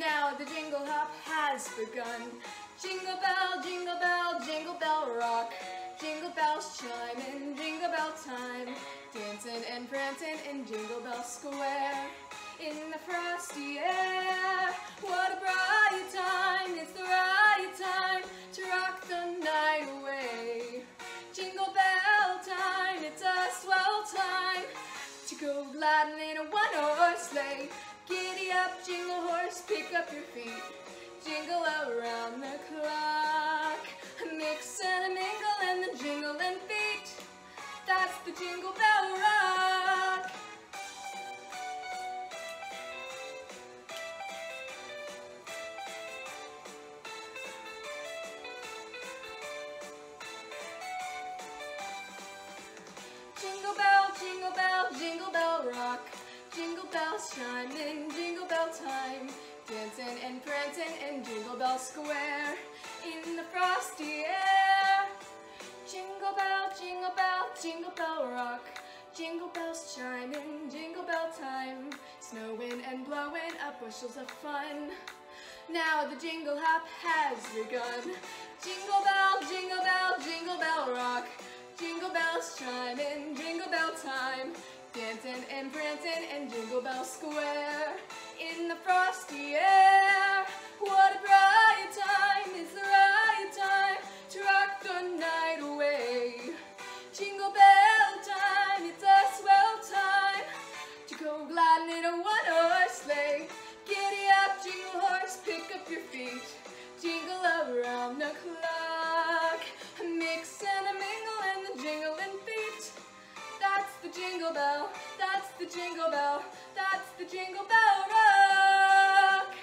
Now the jingle hop has begun. Jingle bell, jingle bell rock. Jingle bells chime in jingle bell time. Dancing and prancing in Jingle Bell Square. In the frosty air, what a bright time. It's the right time to rock the night away. Jingle bell time, it's a swell time to go gliding in a one-horse sleigh. Giddy up, jingle horse, pick up your feet. Jingle around the clock. Mix and a mingle and the jingling feet. That's the Jingle Bell Rock. Jingle bell, jingle bell, jingle bell rock. Jingle bells chiming, jingle bell time. Dancing and prancing in Jingle Bell Square. In the frosty air. Jingle bell, jingle bell rock. Jingle bells chiming, jingle bell time. Snowing and blowing up bushels of fun. Now the jingle hop has begun. Jingle bell, jingle bell rock. Jingle bells chiming, jingle bell time. Dancing and prancing in Jingle Bell Square. In the frosty air, what a bright time. It's the right time to rock the night away. Jingle bell time, it's a swell time to go gliding in a one-horse sleigh. Giddy up, jingle horse, pick up your feet. Jingle around the clock. Mix and a mingle and the jingling feet. That's the jingle bell, that's the jingle bell, that's the Jingle Bell Rock.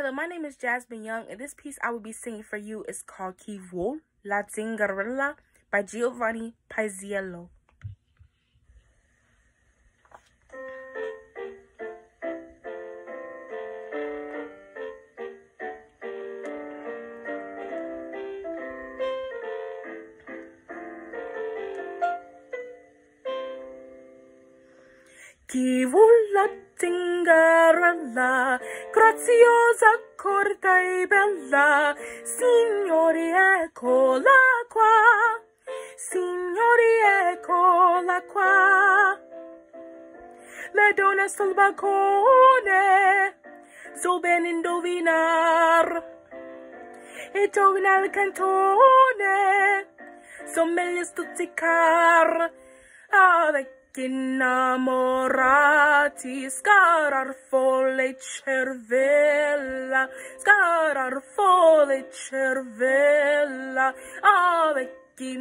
Hello, my name is Jasmine Young, and this piece I will be singing for you is called Chi vuol la zingarella by Giovanni Paisiello. Chi vuol la zingarella, graziosa, corta e bella, signori eccola qua, signori eccola qua. Le donne sul balcone, so ben indovinar, e indovina il cantone, so meglio stuzzicar, avec innamorati, scarar folle cervella, scarar folle cervella, avec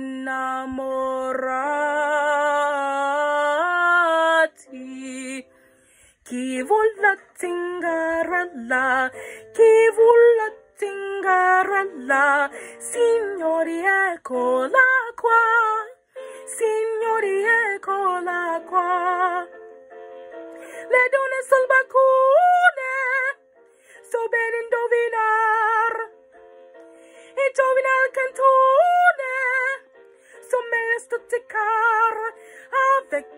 innamorati. Chi vuol la zingarella, chi vuol la zingarella, signori eccola qua, signori eccola qua. Le donne sul balcone, so ben indovinar, indovina il cantone, so meglio stuzzicar, avec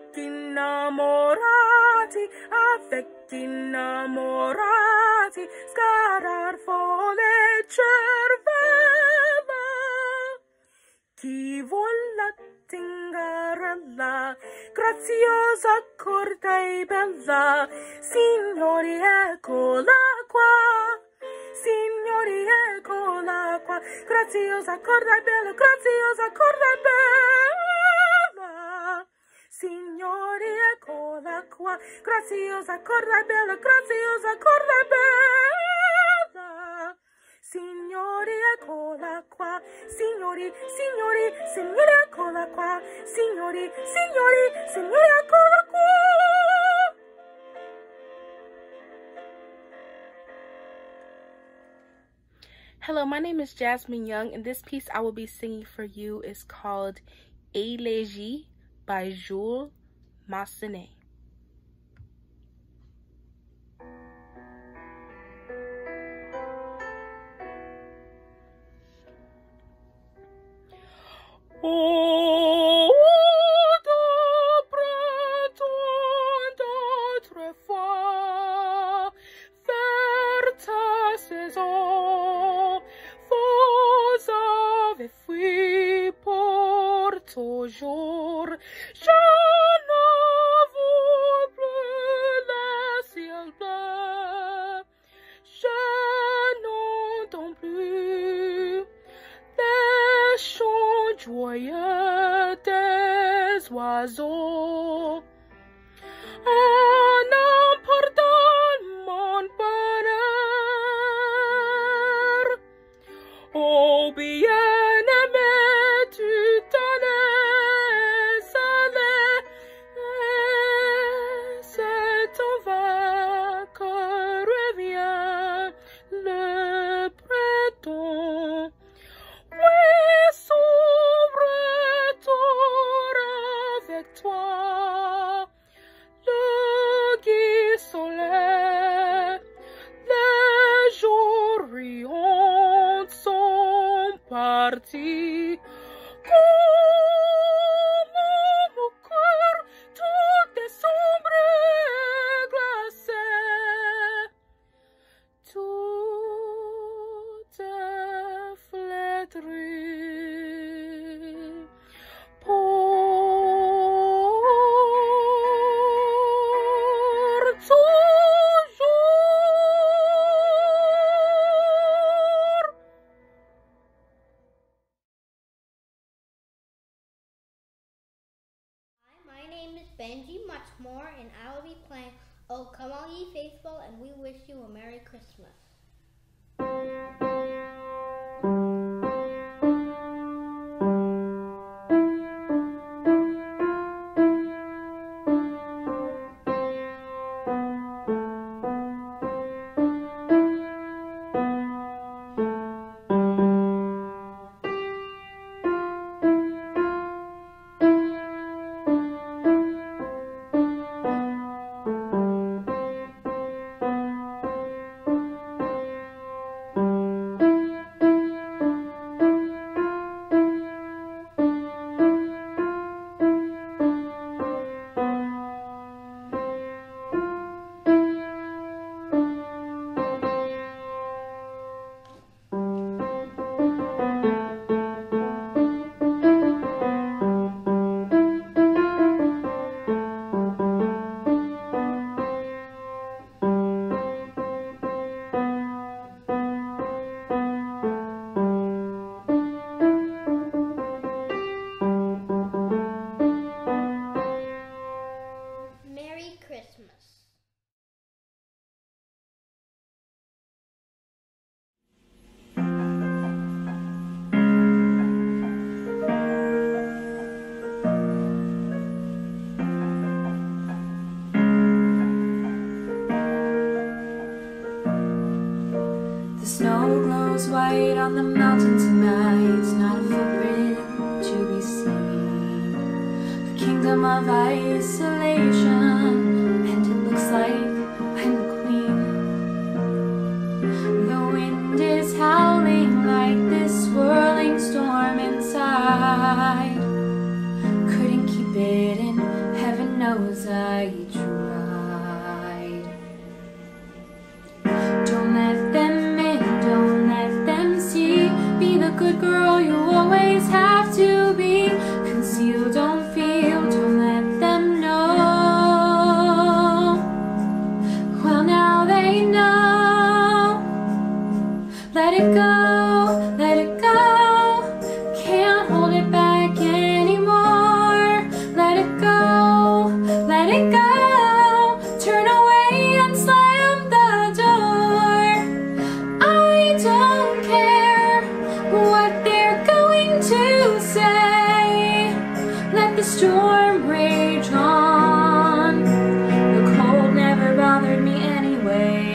innamorati, scarar folle cervella. Chi vuol la zingarella, graziosa, corta e bella, signori eccola qua, signori eccola qua, graziosa, corta e bella, graziosa, corta e bella, signori eccola qua, graziosa, corta e bella, graziosa, corta e bella. Signori eccola qua, signori, signori, signori eccola qua, signori, signori, signori eccola qua. Hello, my name is Jasmine Young, and this piece I will be singing for you is called Élégie by Jules Massenet. Oh, d'après d'autrefois, vers ta saison, vous avez fui pour toujours. Je ne veux plus le ciel bleu, je n'entends plus les chants joyeux des oiseaux. En emportant mon bonheur, oh bien-aimé, tu t'en es allé, et c'est en vain que revient le printemps. Oui, son retour avec toi, le gai soleil, les jours riants sont partis. Comme mon cœur, tout est sombre et glacé, tout est flétri. My name is Benji Muchmore, and I will be playing Oh Come All Ye Faithful, and we wish you a Merry Christmas. on the mountain tonight, not a footprint to be seen. The kingdom of isolation, and it looks like I'm the queen. The wind is howling like this swirling storm inside. Couldn't keep it in, heaven knows I tried. Don't let them in, don't let them see. Be the good girl you always have to be. Conceal, don't feel, don't let them know. Well, now they know. Let it go, let it go. Can't hold it back anymore. Let it go, let it go. Turn away and slam the door. I don't care what they're going to say. Let the storm rage on. The cold never bothered me anyway.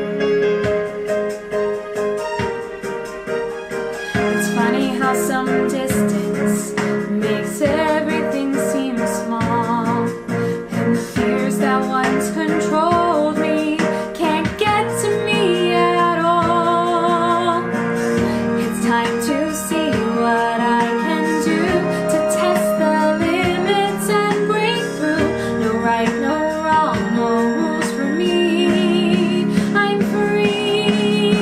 It's funny how some distance makes everything seem small, and the fears that once controlled me can't get to me at all. It's time to see what I can do to test the limits and break through. No right, no wrong, no rules for me. I'm free.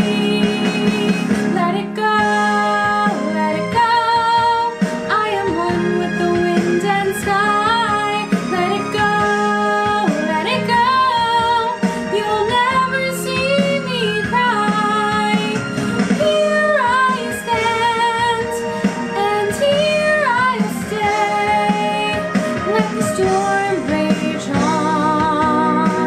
Let it go, let it go. I am one with the wind and sky. Let it go, let it go. You'll never see me cry. Here I stand, and here I'll stay. Let the storm rage on.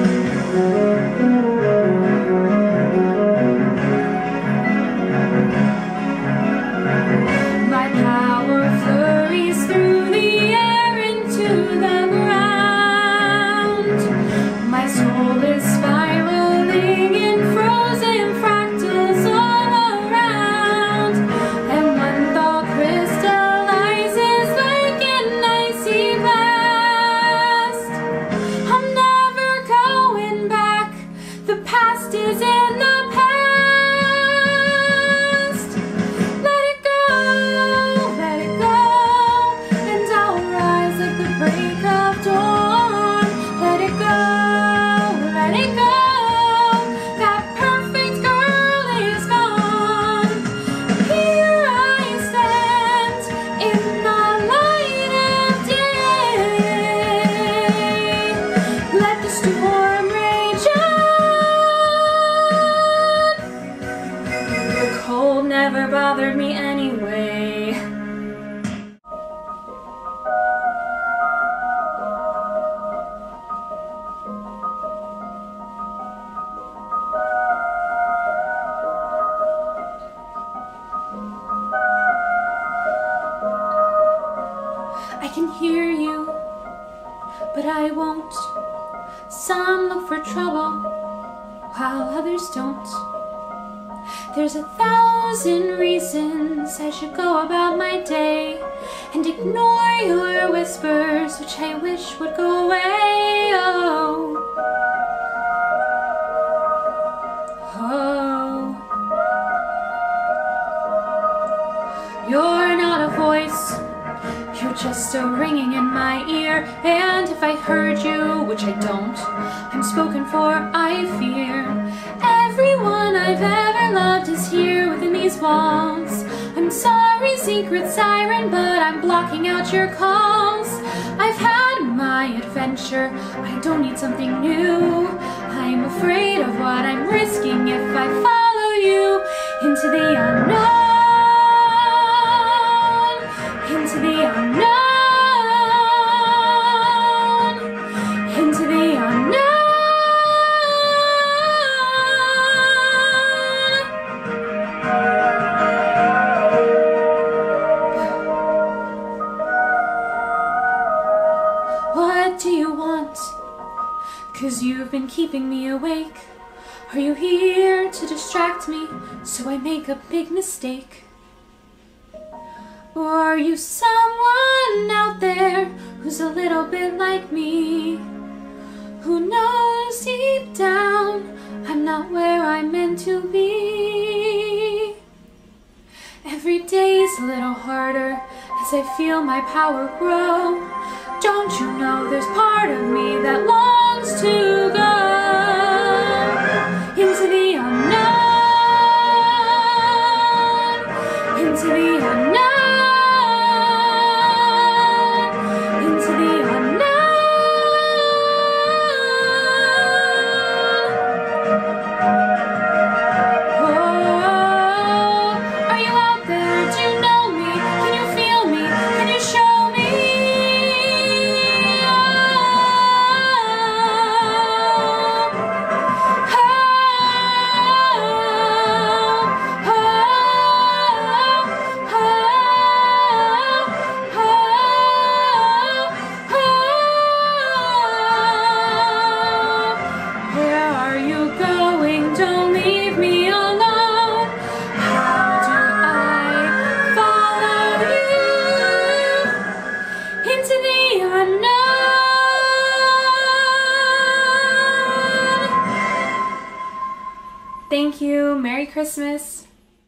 My power flurries through the air into the ground. My soul is spiraling in frozen fractals all around. And one thought crystallizes like an icy blast. I'm never going back. The past is in the past. Let it go, let it go. And I'll rise like the break of dawn. Let it go, let it go. That perfect girl is gone. Here I stand in the light of day. Let the storm rage on. The cold never bothered me anyway. I can hear you, but I won't. Some look for trouble, while others don't. There's 1,000 reasons I should go about my day and ignore your whispers, which I wish would go away. Oh, oh. You're not a voice, you're just a ringing in my ear. And if I heard you, which I don't, I'm spoken for, I fear. Everyone I've ever loved is here within these walls. I'm sorry, secret siren, but I'm blocking out your calls. I've had my adventure, I don't need something new. I'm afraid of what I'm risking if I follow you into the unknown, into the unknown, into the unknown. What do you want? 'Cause you've been keeping me awake. Are you here to destroy distract me so I make a big mistake? Or are you someone out there who's a little bit like me, who knows deep down I'm not where I'm meant to be? Every day's a little harder as I feel my power grow. Don't you know there's part of me that longs to go into the unknown, into the unknown. Thank you. Merry Christmas.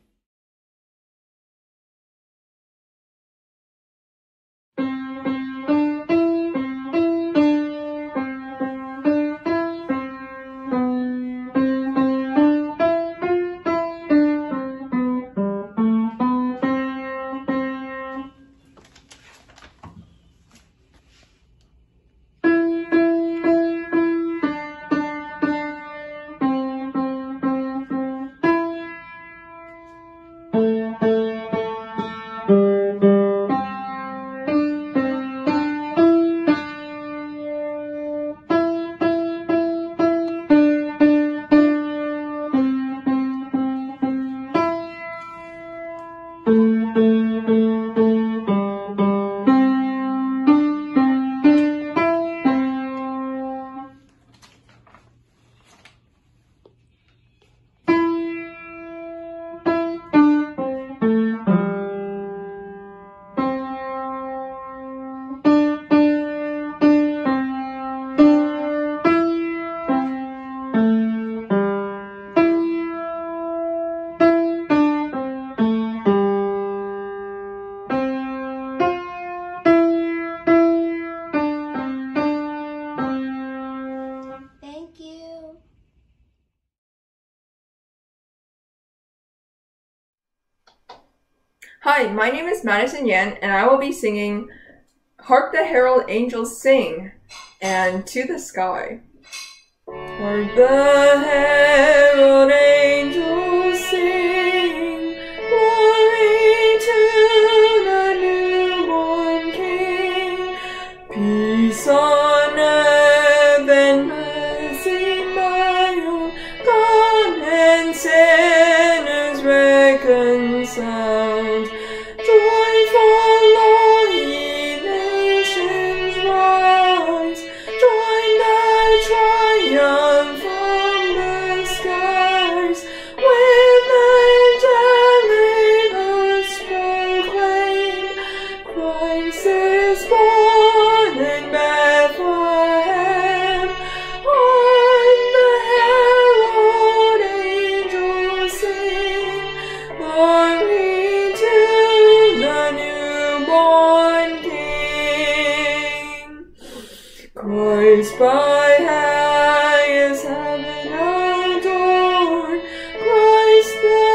Hi, my name is Madison Yan, and I will be singing Hark the Herald Angels Sing and To the Sky. Hark the herald angels sing, glory to the newborn King, peace on earth and mercy mild, God and sinners reconciled. Joyful all ye nations rise, join the triumph from the skies, with angelic hosts proclaim, Christ is born in Bethlehem. On the herald angels sing, glory to the newborn King. Christ by highest heaven adored, Christ the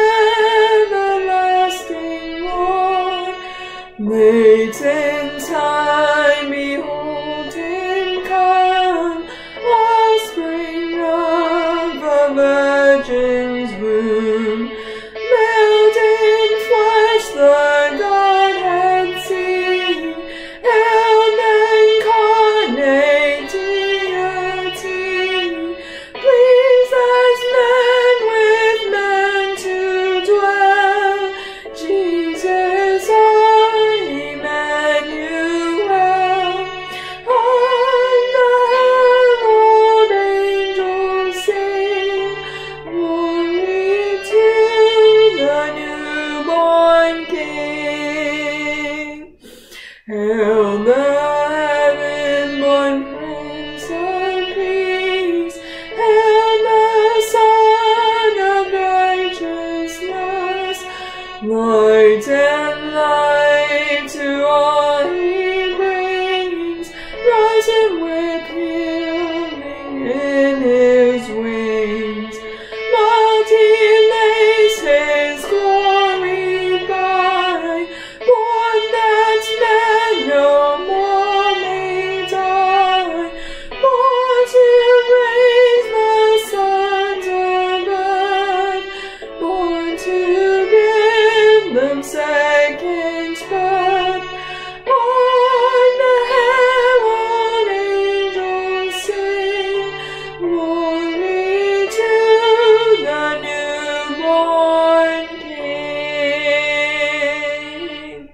everlasting Lord. Late in time behold him come, offspring of the Virgin's womb. Veiled in flesh the Godhead see, and incarnate deity, pleased as men with men to dwell. Jesus Emmanuel. light and life to all he brings, rising with healing in his wings. Not he lays his glory by, born that man no more may die, born to raise the sons of earth, born to give them second birth. On the herald angels sing, glory to the newborn King.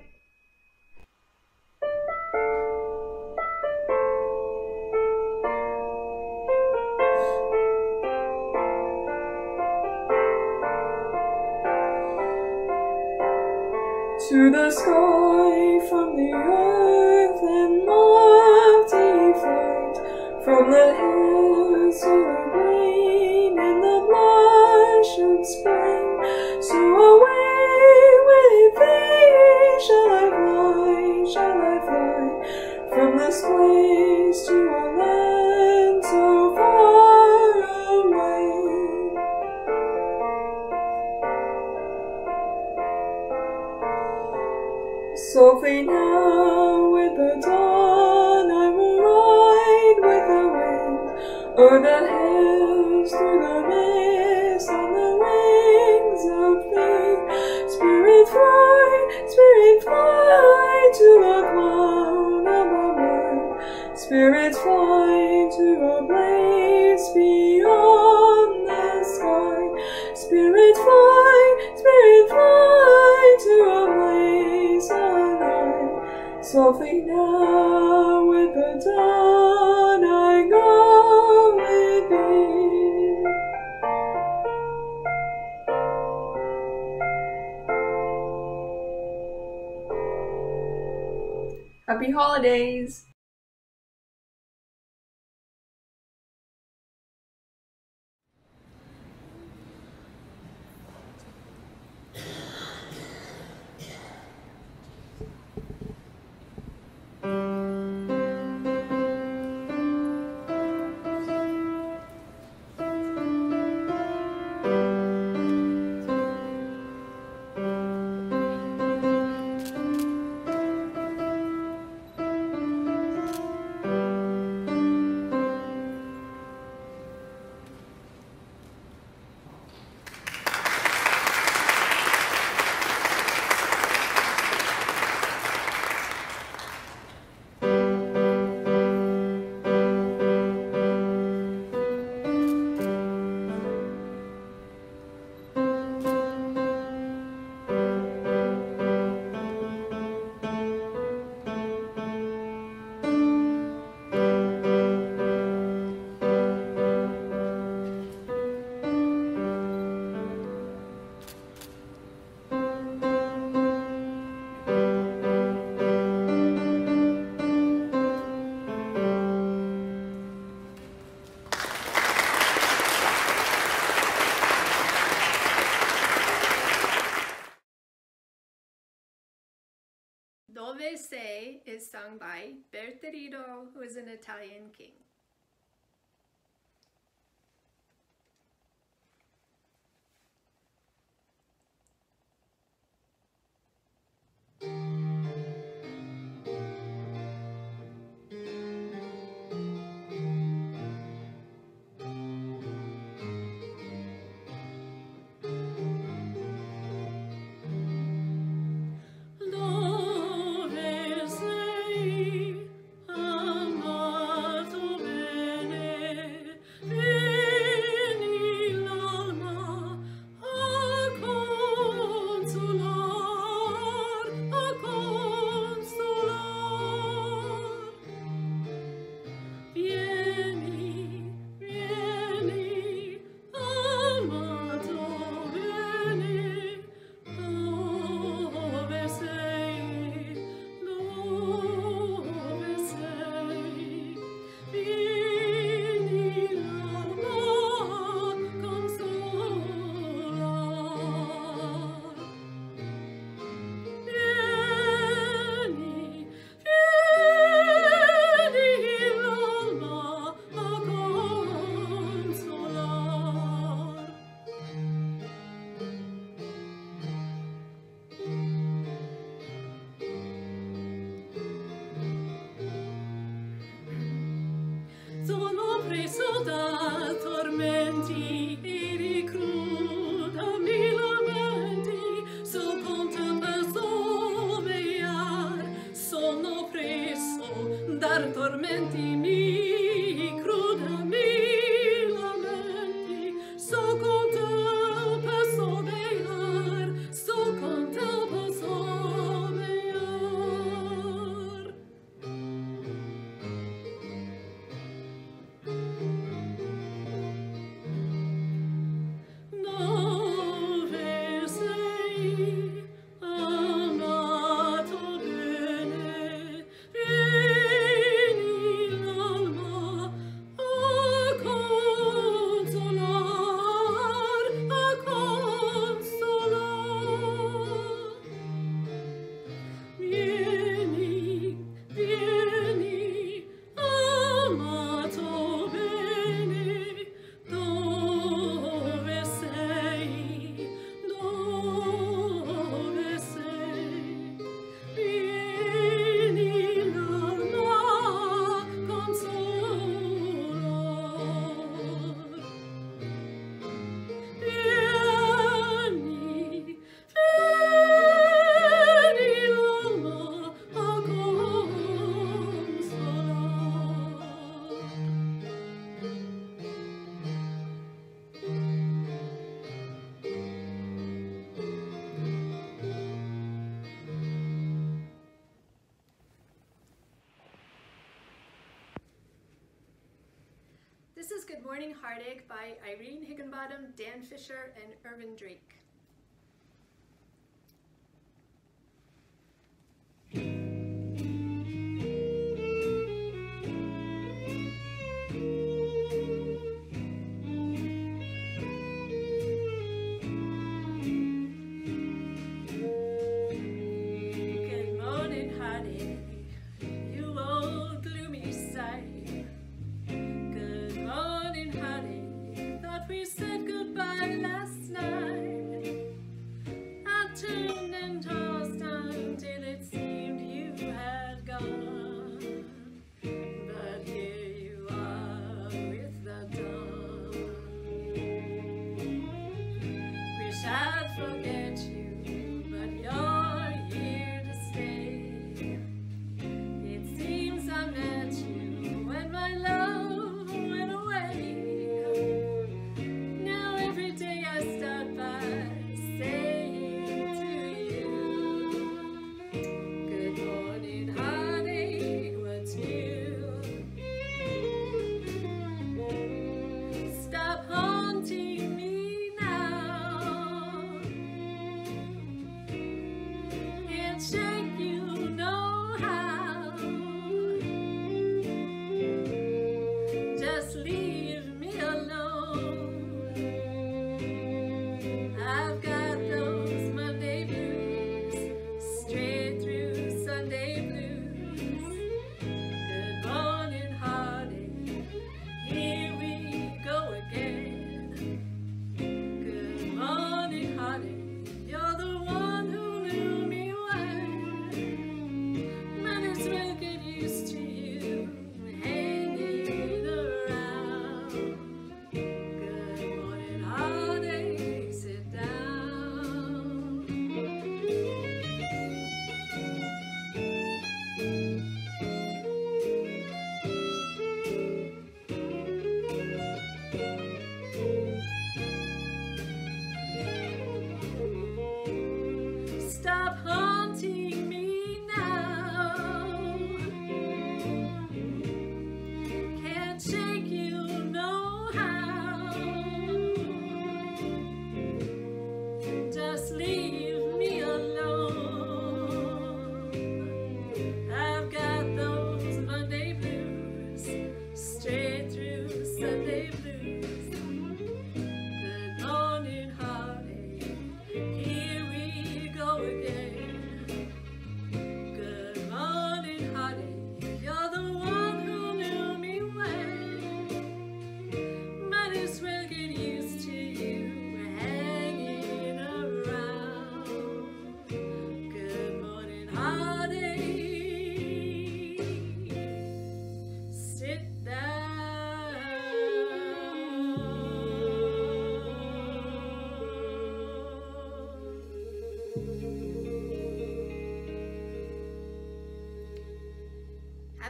To the sky from the earth and lofty flight, from the hills to the green in the blush of spring. So away with thee shall I fly, from this place to a land so far away. Softly now with the dawn I will ride with the wind, o'er the hills, through the mist, on the wings of thee. Spirit fly to a cloud above, Spirit fly to a place beyond the sky. Spirit fly to a place on high. Softly now with the dawn I go with thee. Happy holidays! Dove Sei is sung by Berterito, who is an Italian king. Dove sei, amato da tormenti e di cruda mi lamenti, so conto per sovegliar, sono preso dar tormenti mi cruda mi lamenti, so conto per sovegliar, so conto per sovegliar. Dove sei, amato bene, vieni l'alma a consolar, a consolar. Vieni, vieni, amato bene, dove sei, dove sei? Vieni l'alma a consolar. Vieni, vieni l'alma a This is Good Morning Heartache by Irene Higginbottom, Dan Fisher, and Irvin Drake. Good morning, heartache, you old gloomy sight. Good morning, honey. Thought we said goodbye last night. I turned and tossed until it seemed you had gone. But here you are with the dawn. Wish I'd forget you, but you're here to stay. It seems I met you when my love went away. Now every day I start by saying to you, good morning, heartache, what's new? Stop haunting me now. Can't shake you, no how. Just leave me alone. I've got those Monday blues, straight through Sunday blues. Good morning, heartache, here we go again. Good morning, heartache, you're the one who knew me well.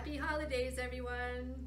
Happy holidays, everyone.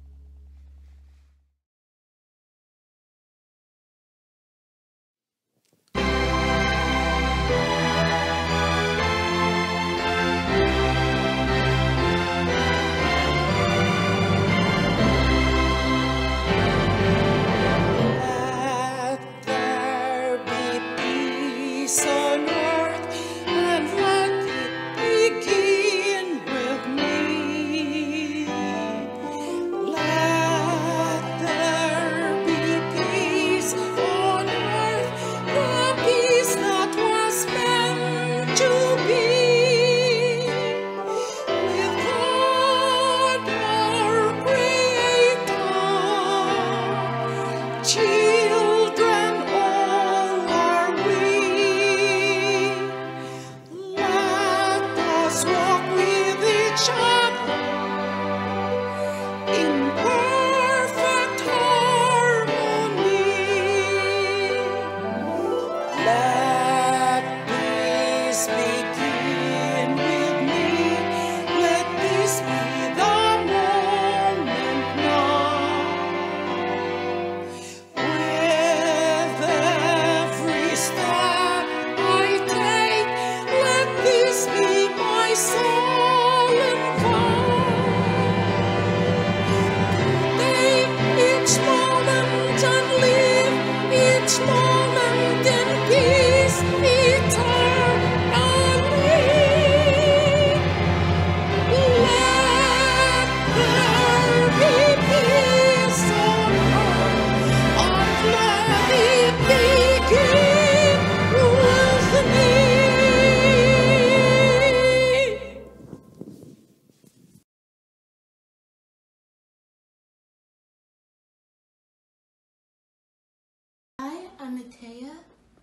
Hi, I'm Matea.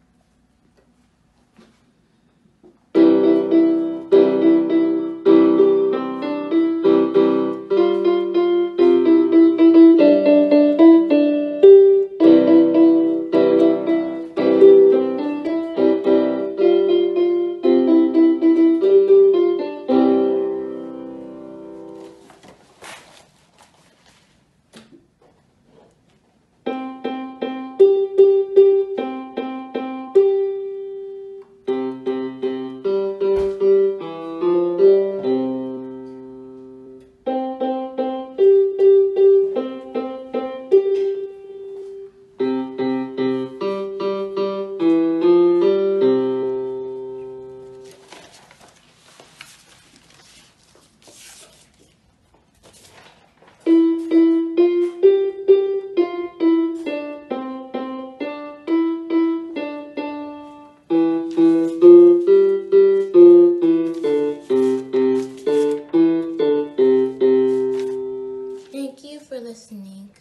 Thank you for listening.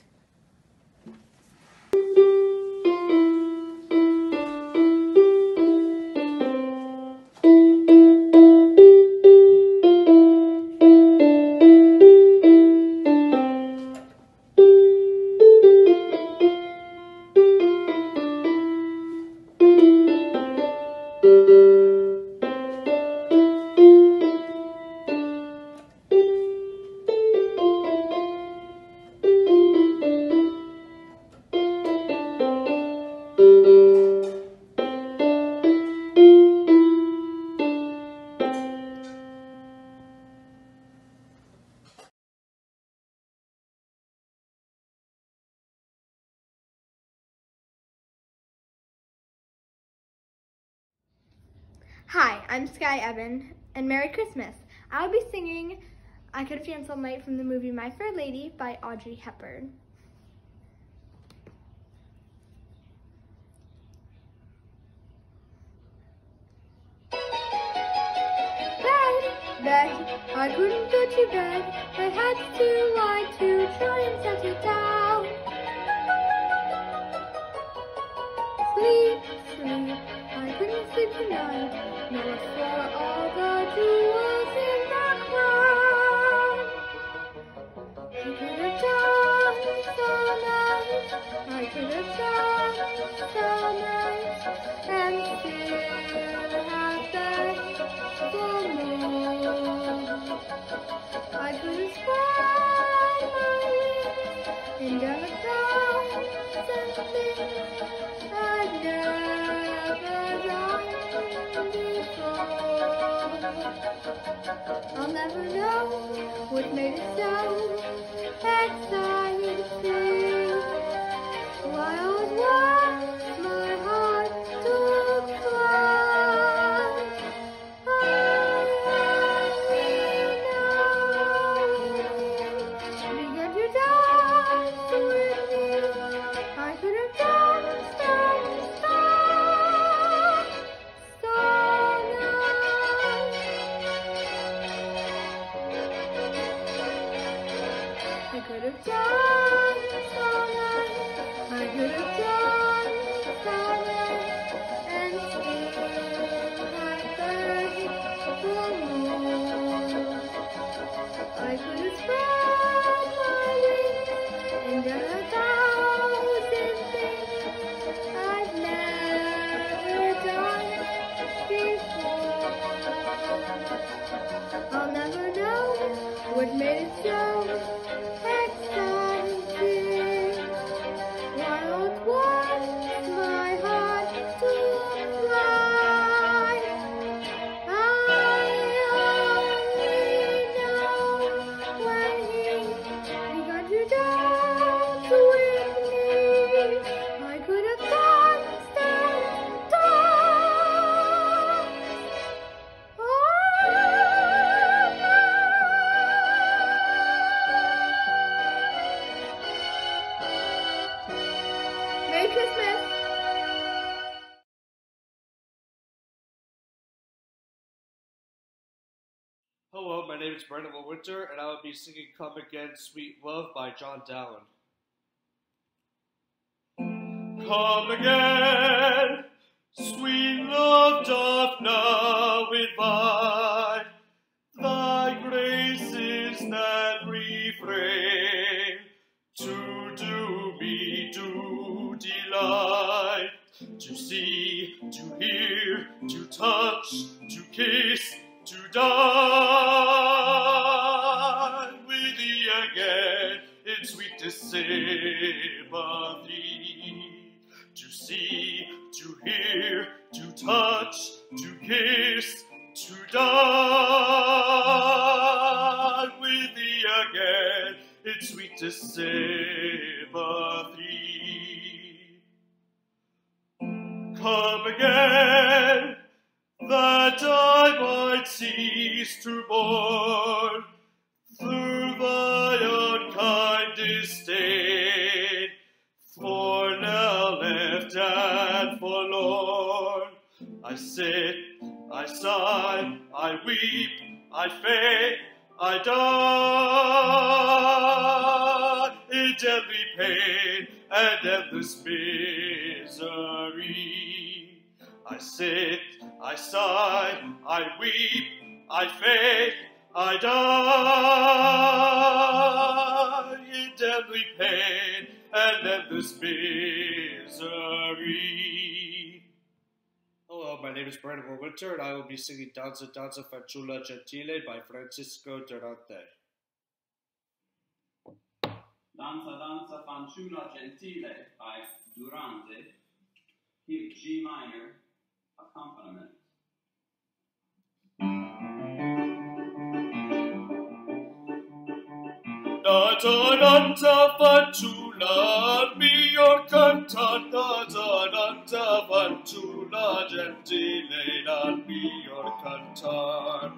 Hi, I'm Sky Evan, and Merry Christmas. I'll be singing I Could Have Danced All Night from the movie My Fair Lady by Audrey Hepburn. Bed, I couldn't go to bed. I had to lie to try and settle down. Sleep, sleep, I couldn't sleep tonight, nor for all the jewels in the crown. I could have done so nice, I could have done so nice, and still have begged for more. I could have I'll never know what made it so exciting. Wild was my heart took flight. I only know began to dance with me. I could have danced and danced so I could have danced all night. I could have danced all night and still have begged for more. I could have spread my wings and done 1,000 things I've never done before. I'll never know what made it so exciting. Wild was my heart to fly. I only know when he began to dance with me. I could have danced and danced all night. Merry Christmas! Hello, my name is Brandon Winter, and I will be singing Come Again, Sweet Love by John Dowland. Come again, sweet love doth now invite, thy grace is that refrain, to do me do delight, to see, to hear, to touch, to kiss, to die with thee again in sweetest sympathy. To see, to hear, to touch, to kiss, to die with thee again in sweetest sympathy. Come again, that I might cease to mourn through thy unkind disdain, for now left and forlorn, I sit, I sigh, I weep, I faint, I die in deadly pain and endless misery. I sit, I sigh, I weep, I faint, I die in deadly pain and endless misery. Hello, my name is Brandon Winter, and I will be singing Danza Danza Fanciulla Gentile by Francisco Durante. Danza Danza Fanciulla Gentile by Durante, key G minor, accompaniment. Danza Danza Fanciulla, mio cantar, Danza Danza Fanciulla Gentile, dal mio cantar.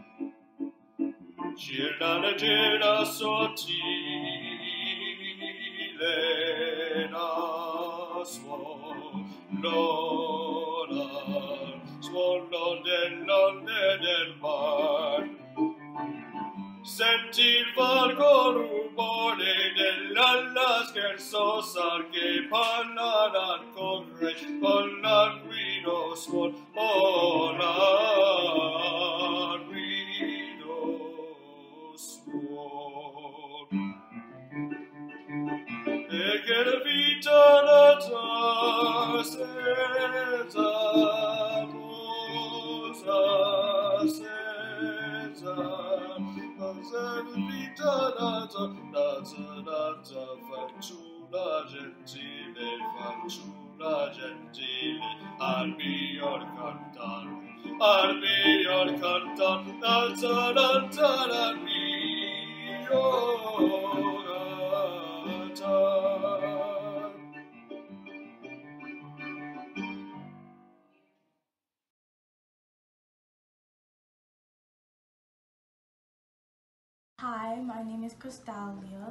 Gira gira sottile, da suono dell'onde del mar. Senti il vago rumore dell'alla scherzosa che parla corre con l'anguido suon, oh l'anguido suon. E che la vita la tua senza musa senza vita danza fanciulla gentile al mio cantar al miglior cantar, danza, danza, la mia cantar. Hi, my name is Crystalia.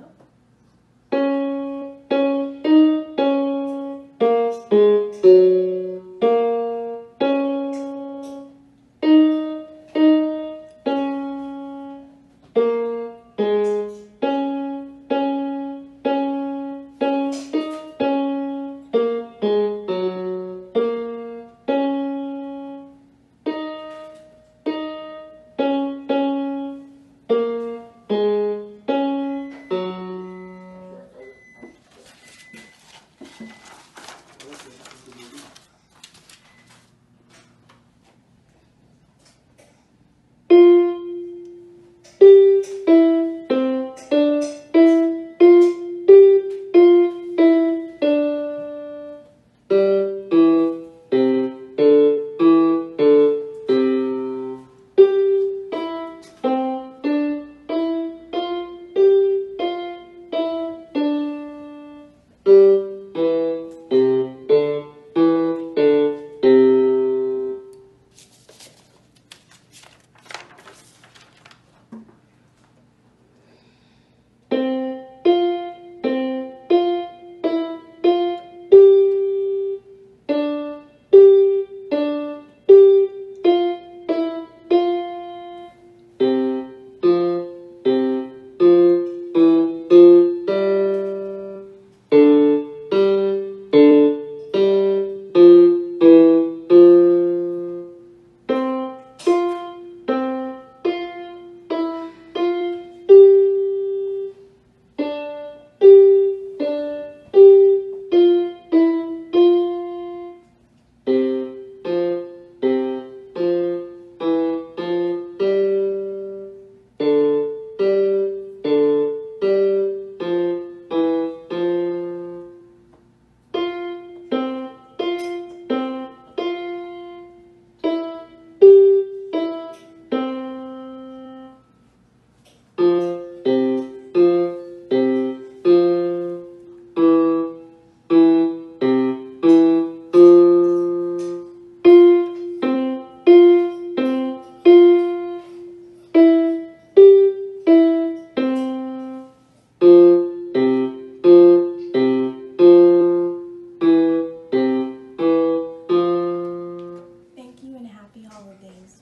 Thank you and happy holidays.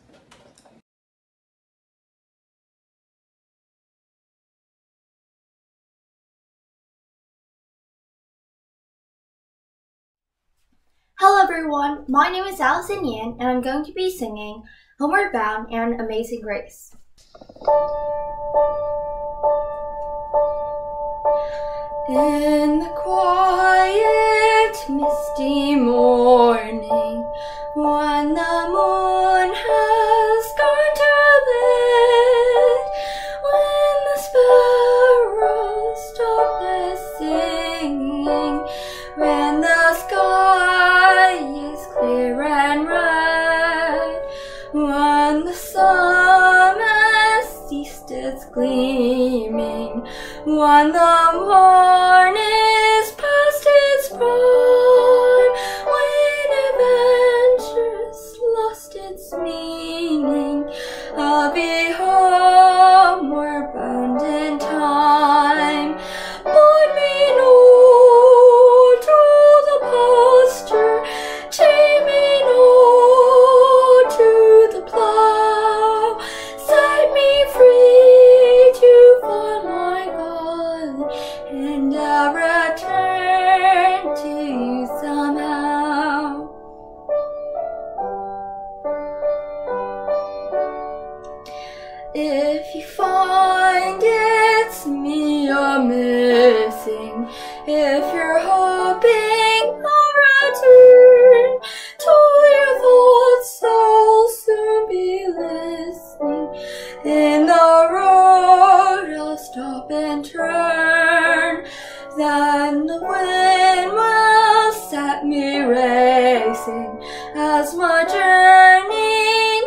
Hello everyone, my name is Allison Yan and I'm going to be singing Homeward Bound and Amazing Grace. In the quiet, misty morning, when the moon has gone to bed, when the sparrows stop their singing, when the sky is clear and red, when the sun has ceased its gleaming, when the morn is past its prime, when adventure's lost its meaning, I'll be homeward bound in time. Point me north through the pasture, chain me north to the plough, set me free to find my God, and I'll return to you somehow. If you find it's me you're missing, if you're hoping I'll return to your thoughts, I'll soon be listening. In the road I'll stop and turn, then the wind will set me racing as my journey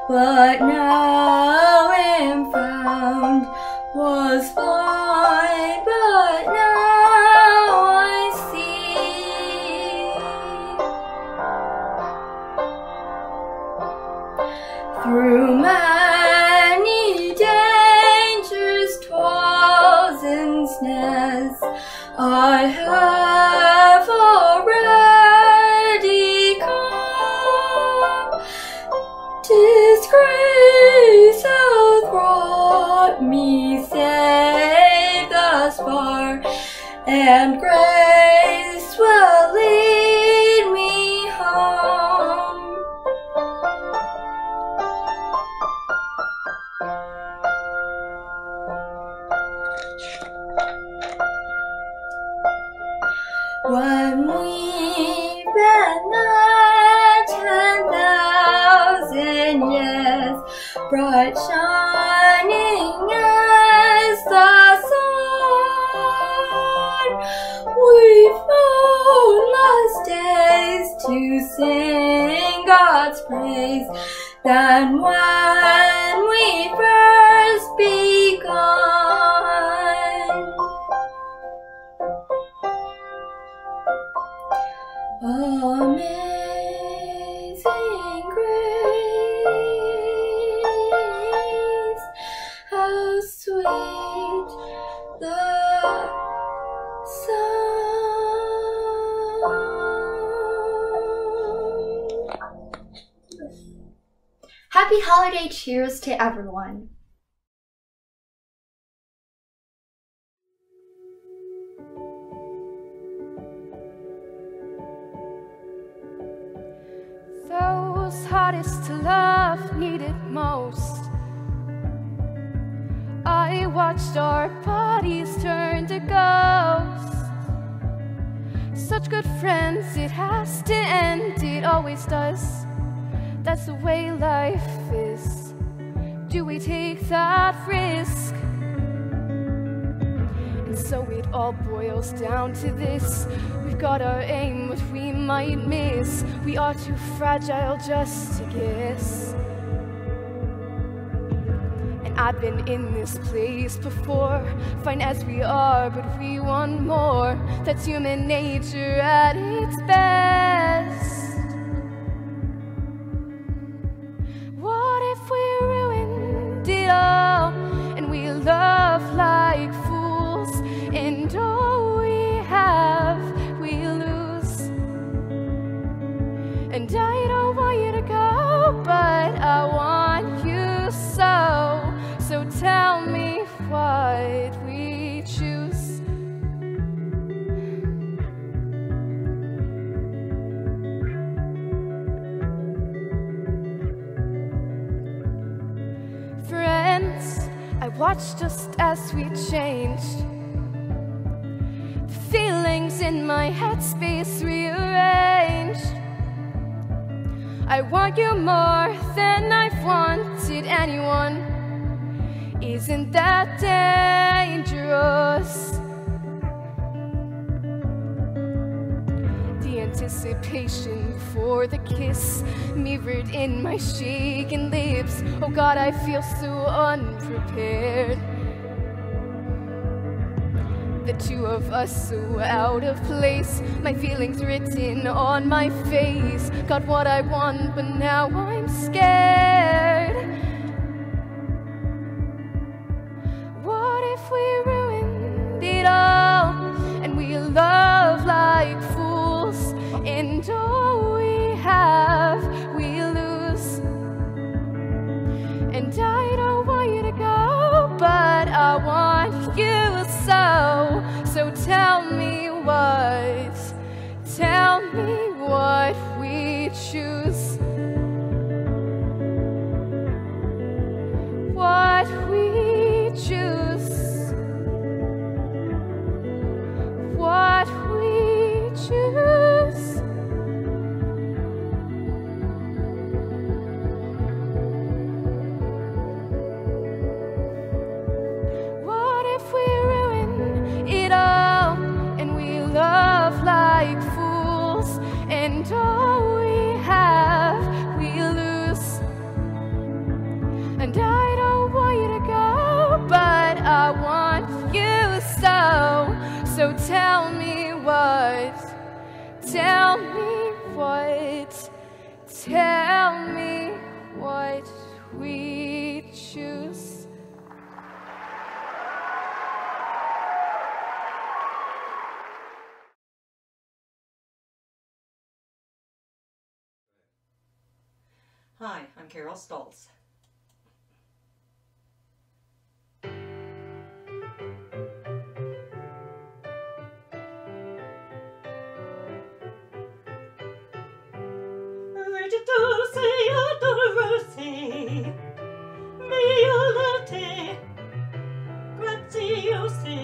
but now am found. Was blind, but now I see. Through many dangers, toils, and snares, I have already come. Disgrace hath brought me safe thus far, and grace will lead me home. When we've been there 10,000 years, bright shining as the sun, we've known less days to sing God's praise than when we first begun. Amazing grace, how sweet the sound. Happy holiday cheers to everyone. Those hardest to love needed most. I watched our bodies turn to ghosts. Such good friends, it has to end, it always does. That's the way life is. Do we take that risk? And so it all boils down to this. We've got our aim, but we might miss. We are too fragile just to guess. And I've been in this place before, fine as we are, but we want more. That's human nature at its best. What if we ruined it all, and we love like fools, and all we have we lose? And I don't want you to go, but I want you so. So tell me what we choose. Friends, I watched just as we changed. Feelings in my headspace rearranged. I want you more than I've wanted anyone. Isn't that dangerous? The anticipation for the kiss mirrored in my shaking lips. Oh God, I feel so unprepared. The two of us so out of place, my feelings written on my face. Got what I want, but now I'm scared. What if we ruined it all, and we love like fools, and all we have we lose? And I don't want you to go, but I want you so. So tell me what we choose. What we choose. What we choose. What if we ruin it all, and we love And I don't want you to go, but I want you so. So tell me what, tell me what, tell me what we choose. Hi, I'm Carol Stoltz. Recital, adorose, violette, graziose.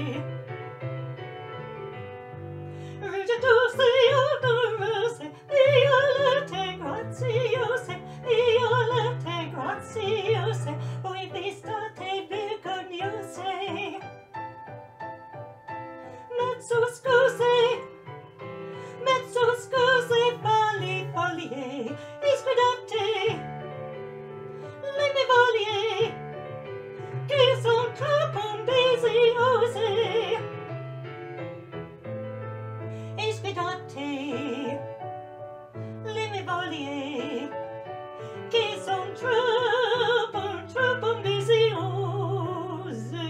Recital, adorose, violette, graziose, violette, graziose. Voi vistate vergognose. Mezzo scuse, falli, follie, iscredate, le mie voglie, che son troppo ambiziose. Iscredate, le mie voglie, che son troppo ambiziose.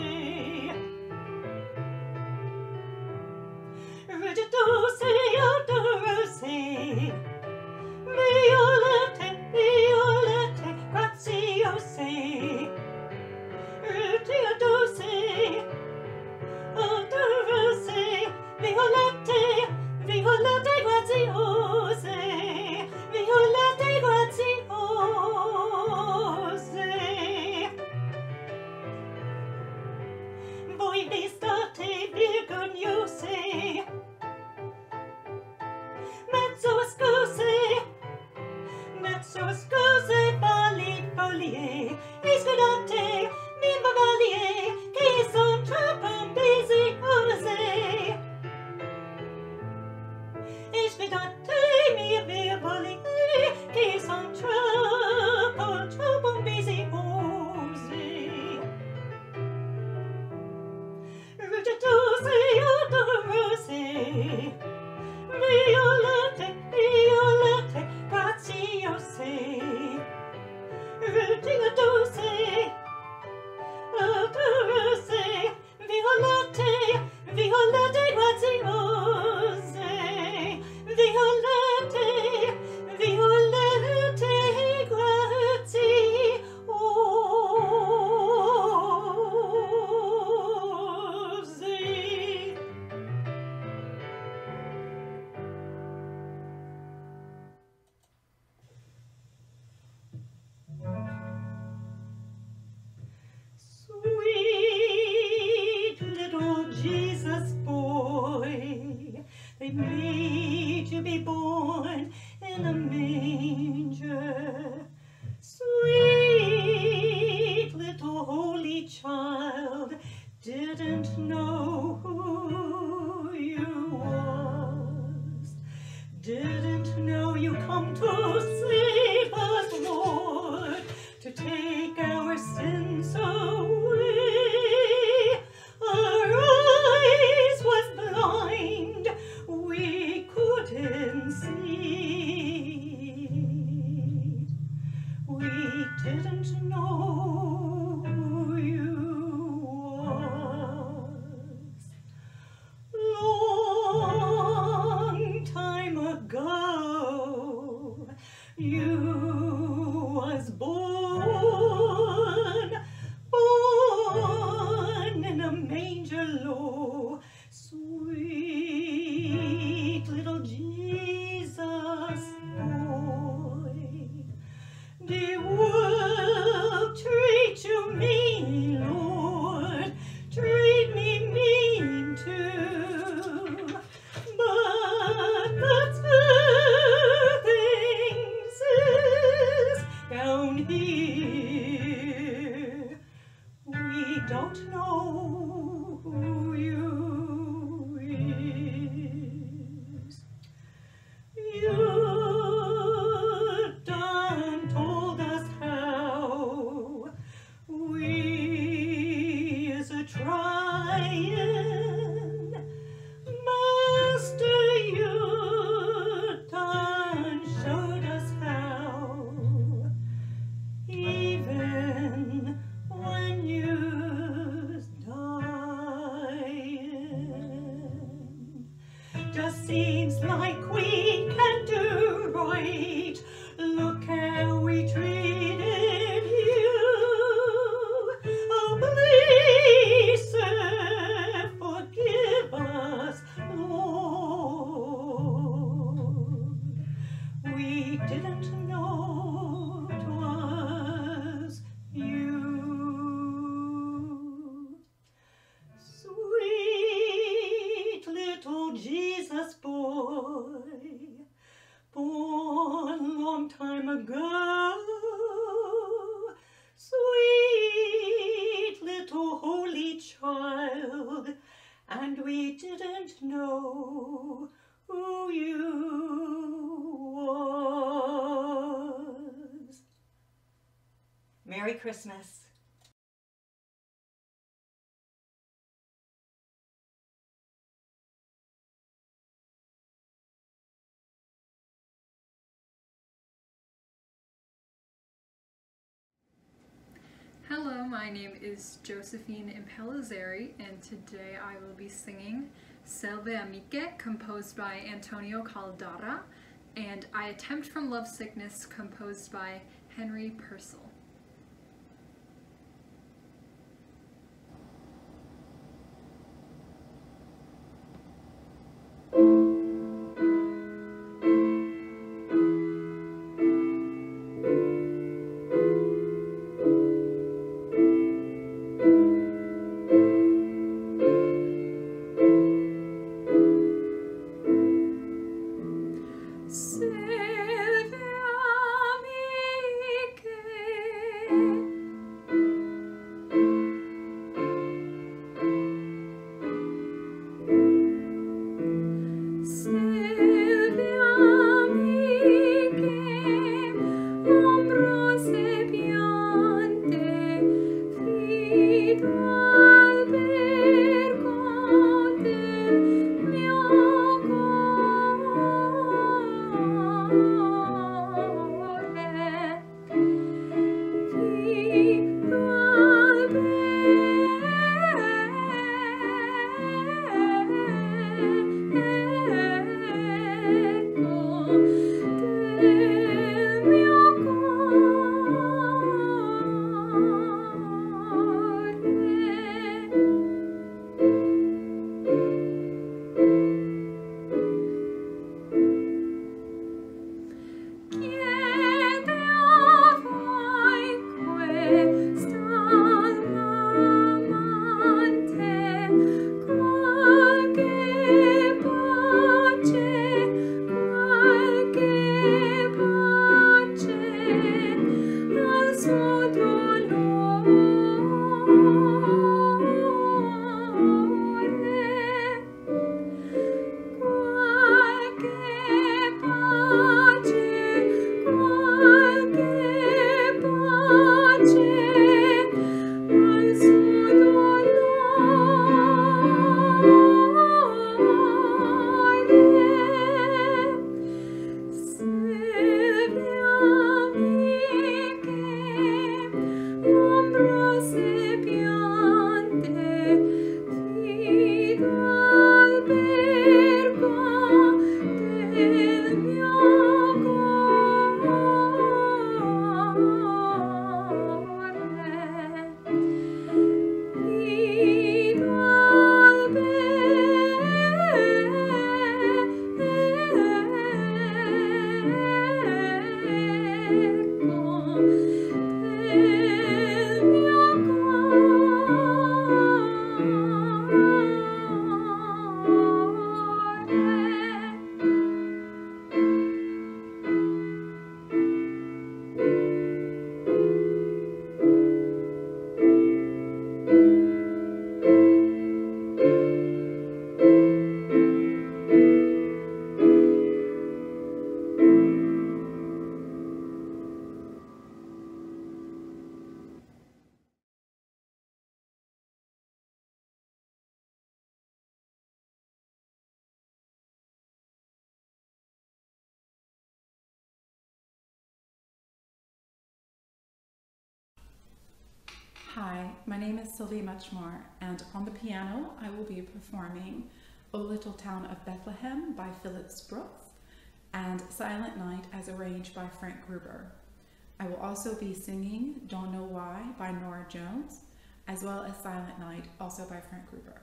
Ricetose, odorose, violette, violette, graziose. Ricetose, odorose, violette, violette, graziose. Violette, graziose. Voi vi state vergognose. Mezzo scuse, falli, follie, iscredate, mie voglie, che son troppo ambiziose. Iscredate, mie voglie, che son troppo ambiziose. Ricetose, odorose, violette, violette, graziose. Ricetose, odorose, violette, violette, graziose. Violette, violette, graziose. Sweet little Jesus boy, they made you be born in a manger. Sweet little holy child, didn't know who you was. Didn't know you come to save us, Lord, to take our sins away. Our eyes was blind, we couldn't see. We didn't know who you was. Long time ago, you was born in a manger low. Sweet little Jesus boy, the world treat you mean, Lord, treat me mean too. But that's good things is down here. We don't know who you is. You done told us how we didn't know who you was. Merry Christmas. Hello, my name is Josephine Impellizzeri, and today I will be singing Selve Amiche, composed by Antonio Caldara, and I Attempt from Lovesickness, composed by Henry Purcell. Hi, my name is Sylvie Muchmore, and on the piano I will be performing O Little Town of Bethlehem by Phillips Brooks and Silent Night as arranged by Frank Gruber. I will also be singing Don't Know Why by Nora Jones, as well as Silent Night, also by Frank Gruber.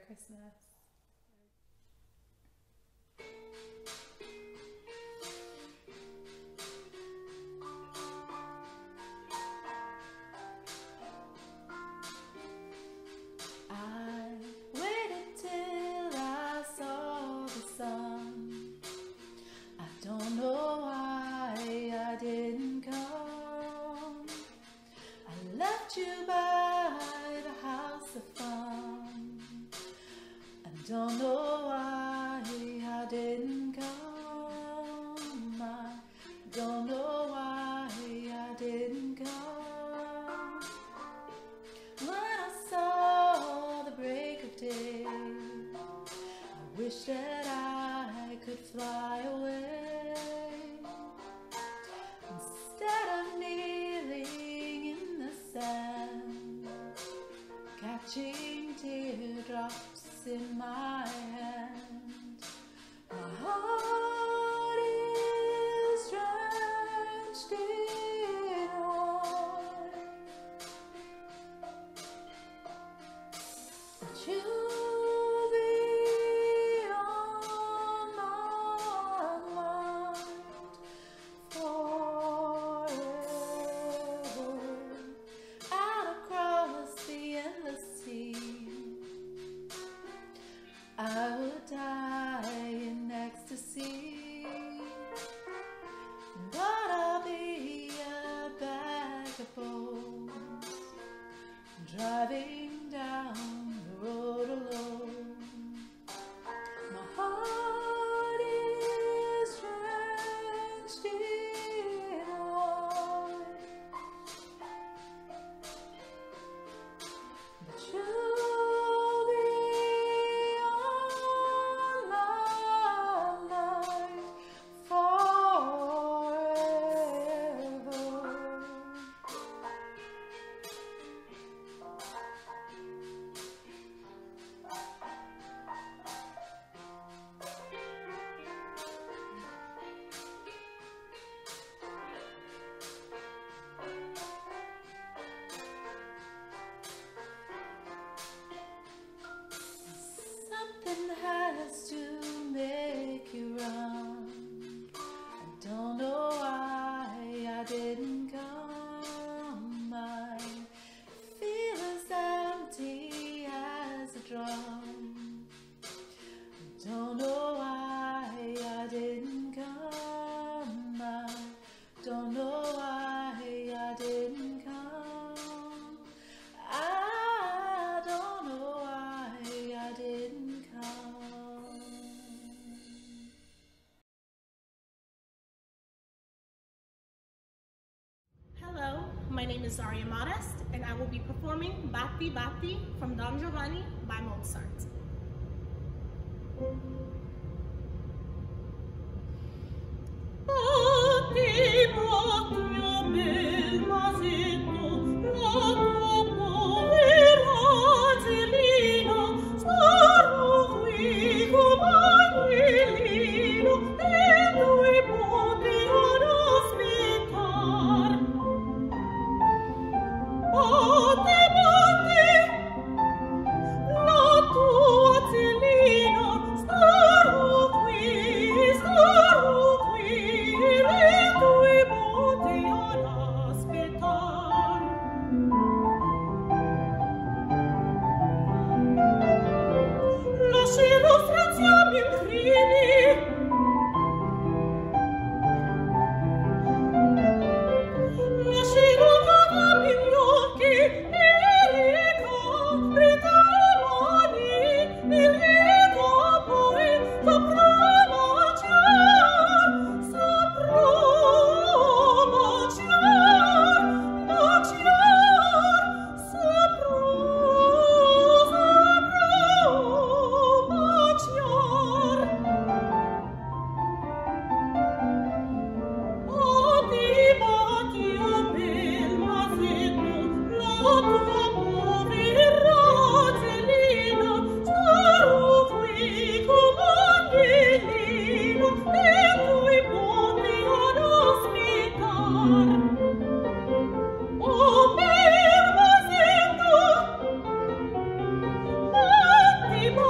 Christmas. I waited till I saw the sun. I don't know why I didn't come. I left you by the house of fun. I don't know why I didn't come. I don't know why I didn't come. When I saw the break of day, I wish that I could fly away. Instead of kneeling in the sand, catching teardrops in my hand, my heart is drenched in oil. But you'll be on my mind forever. Out across the endless sea, I would die in ecstasy, but I'll be a bag of bones, driving down the road alone. My heart is drenched in oil, but you'll be on my mind forever. Something has to make you run. I don't know why I didn't come. My feel as empty as a drum. I don't know why I didn't come. I don't know why I didn't come. I don't know why I didn't come. Hello, my name is Zaria Modest, and I will be performing Batti Batti from Don Giovanni by Mozart. Batti, batti, oh bel masetto, la tua povera Zelina, starò qui come angelino, e due pochi ad aspettar. Batti, batti, la tua Zelina, starò qui, le tue botti ad aspettar. Lascerò straziarmi in crini, lascerò cavarmi gli occhi, e ricapita le mani, e ricapita poi saprò baciar, Batti,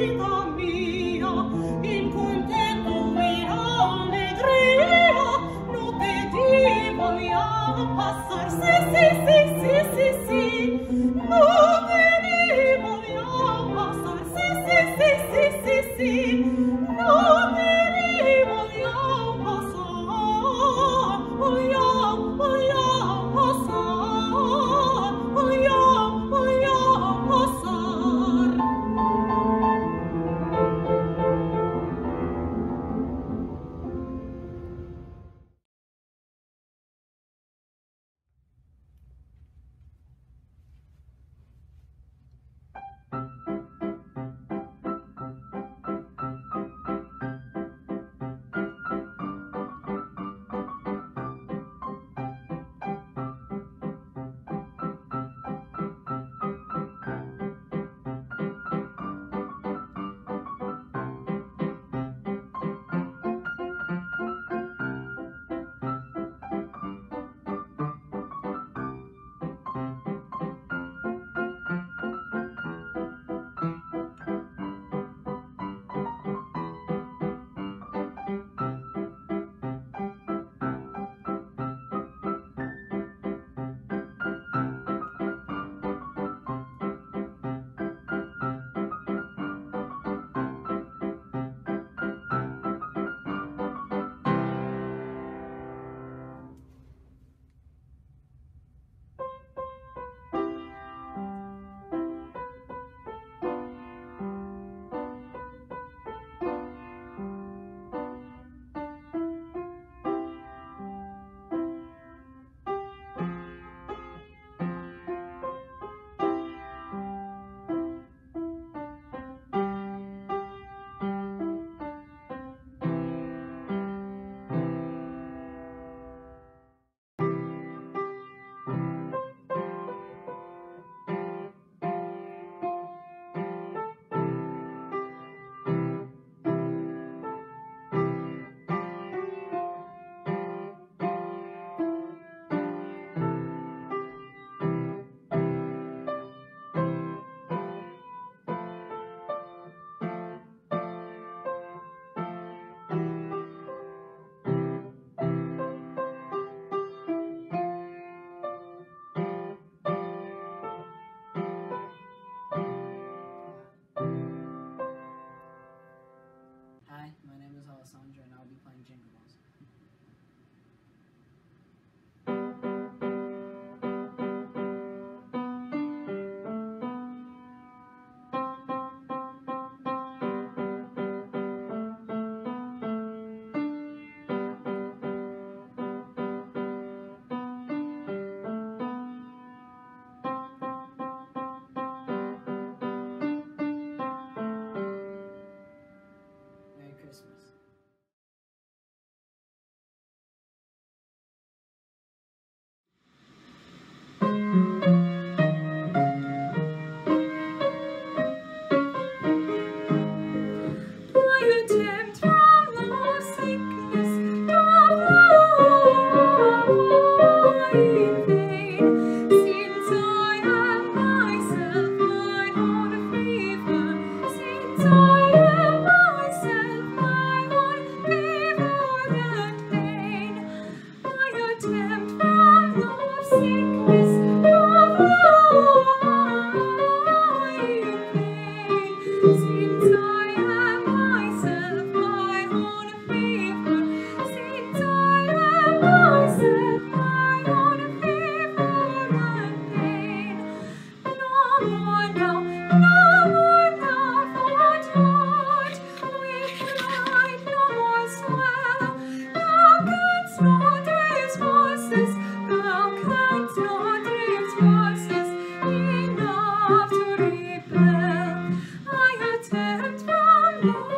Enough to repel. I attempt from